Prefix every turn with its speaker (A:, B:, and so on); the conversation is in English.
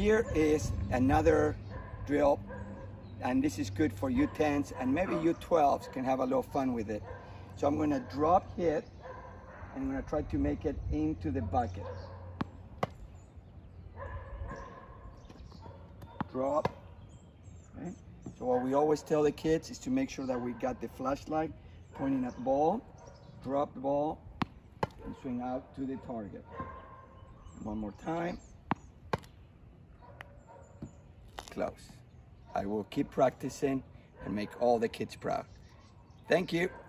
A: here is another drill, and this is good for U10s, and maybe U12s can have a little fun with it. So I'm gonna drop hit, and I'm gonna try to make it into the bucket. Drop, okay? So what we always tell the kids is to make sure that we got the flashlight pointing at the ball, drop the ball, and swing out to the target. One more time. Close. I will keep practicing and make all the kids proud. Thank you.